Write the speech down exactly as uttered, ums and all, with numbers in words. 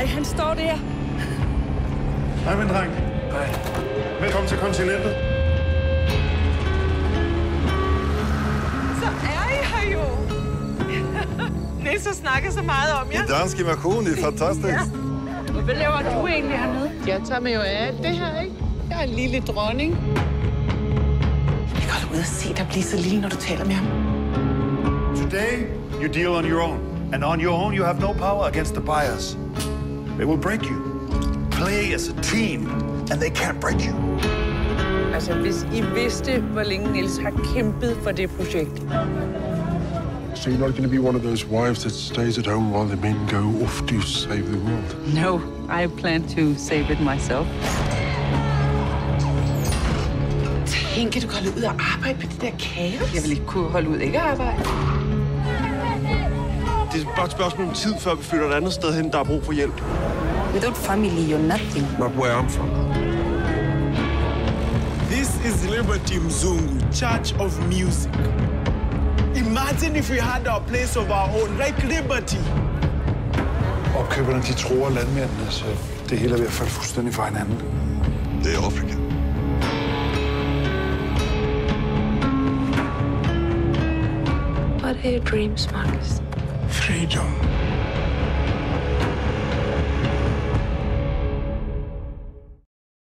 Ej, han står der. Hej, min dreng. Hej. Velkommen til kontinentet. Så er I her jo. Niels har snakket så meget om jer. Det danske makron, det er fantastisk. Ja. Hvad laver du egentlig hernede? Jeg tager mig jo af alt det her, ikke? Jeg er en lille dronning. Jeg går ud og se dig blive så lille, når du taler med ham. Today, you deal on your own. And on your own, you have no power against the buyers. They will break you. Play as a team, and they can't break you. Altså, hvis I vidste, hvor længe Niels har kæmpet for det projekt. So you're not going to be one of those wives that stays at home while the men go off to save the world? No, I plan to save it myself. Tænk, at du kan holde ud og arbejde på det der kaos. Jeg vil ikke kunne holde ud ikke at arbejde. Det er bare et spørgsmål om tid, før vi flytter et andet sted hen, der er brug for hjælp. Without family, you're nothing. Not where I'm from. This is Liberty Mzungu, Church of Music. Imagine if we had our place of our own, like Liberty. Opkøberne, de tror landmændene, så det hele er ved at falde fuldstændig fra hinanden. Det er Afrika. What are your dreams, Marcus? Freedom.